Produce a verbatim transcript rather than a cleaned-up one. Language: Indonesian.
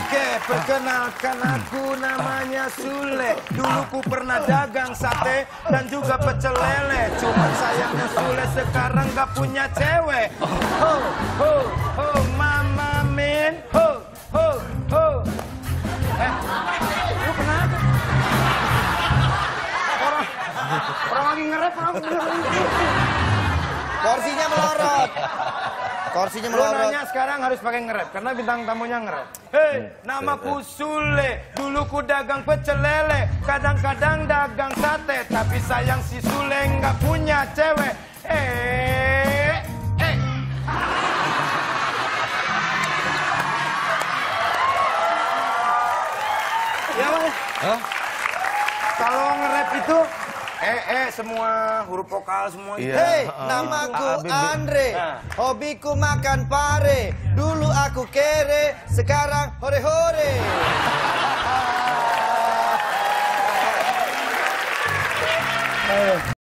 Oke, perkenalkan aku namanya Sule. Dulu ku pernah dagang sate dan juga pecel lele. Cuman sayangnya Sule sekarang gak punya cewek. Ho, ho, ho, mama min. Ho, ho, ho. Eh, lu kenapa? Orang, orang lagi nge-rap, orang Kursinya melorot. Kursinya Lu melorot. nanya sekarang harus pakai nge-rap karena bintang tamunya nge-rap. Hei, namaku Sule. Dulu ku dagang pecel lele, kadang-kadang dagang sate, tapi sayang si Sule nggak punya cewek. Eh, eh. Ya, Bang. Hah? Kalau nge-rap itu eh eh semua huruf vokal semua. Iya. Hei, Uh, namaku uh, uh, Andre. Nah. Hobiku makan pare. Dulu aku kere, sekarang hore-hore.